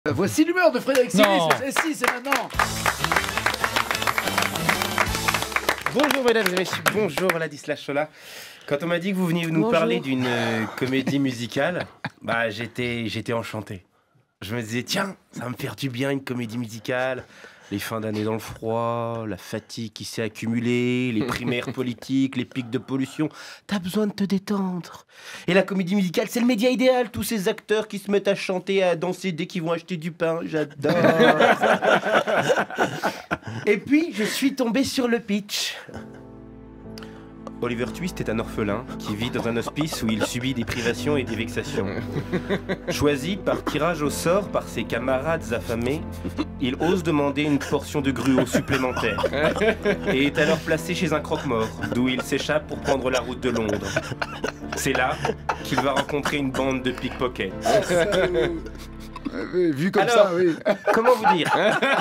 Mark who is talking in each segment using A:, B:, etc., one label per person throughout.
A: Voici l'humeur de Frédéric Silly
B: Non.
A: sur C6, c'est maintenant.
C: Bonjour mesdames et messieurs, bonjour Ladislas Chola. Quand on m'a dit que vous veniez nous parler d'une comédie musicale, bah j'étais enchanté. Je me disais tiens, ça va me faire du bien une comédie musicale. Les fins d'année dans le froid, la fatigue qui s'est accumulée, les primaires politiques, les pics de pollution. T'as besoin de te détendre. Et la comédie musicale, c'est le média idéal. Tous ces acteurs qui se mettent à chanter, à danser dès qu'ils vont acheter du pain. J'adore. Et puis, je suis tombé sur le pitch. Oliver Twist est un orphelin qui vit dans un hospice où il subit des privations et des vexations. Choisi par tirage au sort par ses camarades affamés, il ose demander une portion de gruau supplémentaire et est alors placé chez un croque-mort, d'où il s'échappe pour prendre la route de Londres. C'est là qu'il va rencontrer une bande de pickpockets.
A: Vu comme
C: Alors,
A: ça, oui.
C: Comment vous dire?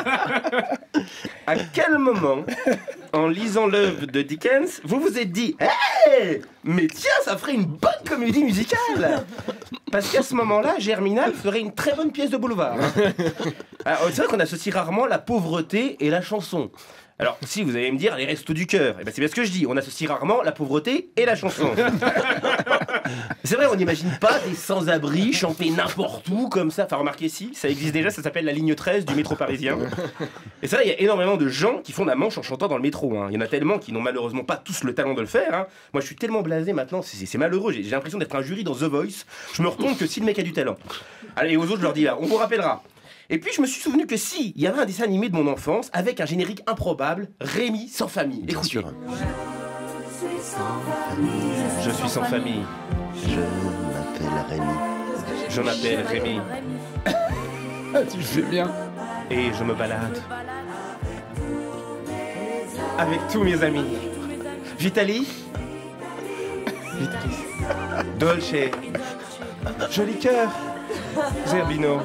C: À quel moment, en lisant l'œuvre de Dickens, vous vous êtes dit hey, mais tiens, ça ferait une bonne comédie musicale? Parce qu'à ce moment-là, Germinal ferait une très bonne pièce de boulevard. Alors, c'est vrai qu'on associe rarement la pauvreté et la chanson. Alors, si vous allez me dire les restos du cœur, eh ben c'est bien ce que je dis, on associe rarement la pauvreté et la chanson. C'est vrai, on n'imagine pas des sans-abri chanter n'importe où comme ça. Enfin, remarquez si, ça existe déjà, ça s'appelle la ligne 13 du métro parisien. Et c'est vrai, il y a énormément de gens qui font la manche en chantant dans le métro. Hein. Il y en a tellement qui n'ont malheureusement pas tous le talent de le faire. Hein. Moi, je suis tellement blasé maintenant, c'est malheureux. J'ai l'impression d'être un jury dans The Voice. Je me rends compte que si le mec a du talent. Allez, aux autres, je leur dis là, on vous rappellera. Et puis je me suis souvenu que si, il y avait un dessin animé de mon enfance avec un générique improbable, Rémi sans famille. Écoutez. Je suis sans famille.
D: Je m'appelle Rémi.
C: Je m'appelle Rémi.
A: Ah, tu le fais bien.
C: Et je me balade avec tous mes amis. Vitali, Dolce, Joli Cœur, Zerbino,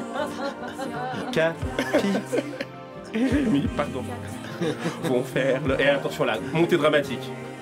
C: Capi et Rémi, pardon, vont faire le... Et attention là, montée dramatique.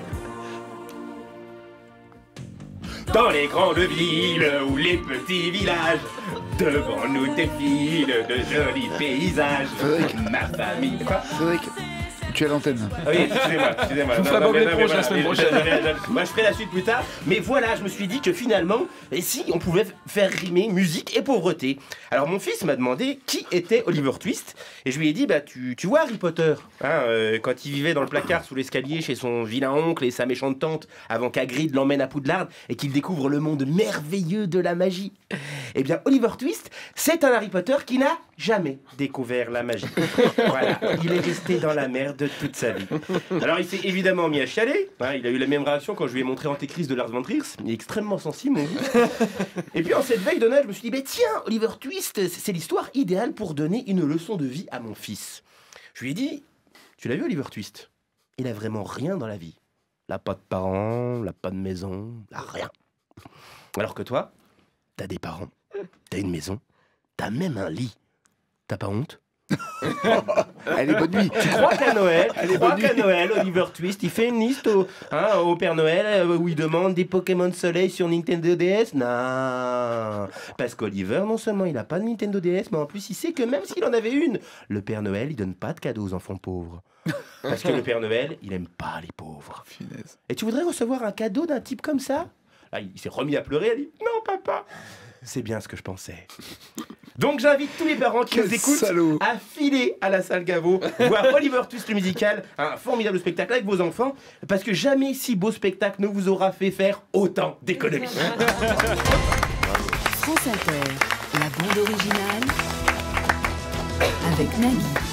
C: Dans les grandes villes ou les petits villages, devant nous défilent de jolis paysages.
A: Frédéric.
C: Ma famille... Quoi ?
A: Frédéric, tu es à l'antenne.
C: Ah oui, excusez-moi.
B: Je vous ferai Bob l'éponge la semaine prochaine.
C: Moi, je ferai la suite plus tard. Mais voilà, je me suis dit que finalement, et si on pouvait faire rimer musique et pauvreté. Alors, mon fils m'a demandé qui était Oliver Twist. Et je lui ai dit, bah, tu vois Harry Potter, hein, quand il vivait dans le placard sous l'escalier chez son vilain oncle et sa méchante tante, avant qu'Hagrid l'emmène à Poudlard et qu'il découvre le monde merveilleux de la magie. Eh bien, Oliver Twist, c'est un Harry Potter qui n'a jamais découvert la magie. Voilà, il est resté dans la merde toute sa vie. Alors il s'est évidemment mis à chialer, hein, il a eu la même réaction quand je lui ai montré Antéchrist de Lars von Trier, il est extrêmement sensible mon gars. Et puis en cette veille de Noël, je me suis dit, mais tiens, Oliver Twist, c'est l'histoire idéale pour donner une leçon de vie à mon fils. Je lui ai dit, tu l'as vu Oliver Twist? Il a vraiment rien dans la vie. Il n'a pas de parents, il n'a pas de maison, il n'a rien. Alors que toi, t'as des parents, t'as une maison, t'as même un lit. T'as pas honte?
A: Allez, bonne nuit.
C: Tu crois qu'à Noël, Oliver Twist, il fait une liste au Père Noël où il demande des Pokémon Soleil sur Nintendo DS? Non. Parce qu'Oliver, non seulement il n'a pas de Nintendo DS, mais en plus il sait que même s'il en avait une, le Père Noël, il donne pas de cadeaux aux enfants pauvres. Parce que le Père Noël, il aime pas les pauvres.
A: Finesse.
C: Et tu voudrais recevoir un cadeau d'un type comme ça? Là, il s'est remis à pleurer, il a dit « Non, papa !» C'est bien ce que je pensais. Donc j'invite tous les parents qui
A: Quel
C: nous écoutent
A: salaud.
C: à filer à la salle Gaveau, voir Oliver Twist le musical, un formidable spectacle avec vos enfants, parce que jamais si beau spectacle ne vous aura fait faire autant d'économies.
E: France Inter, la bande originale avec Nagui.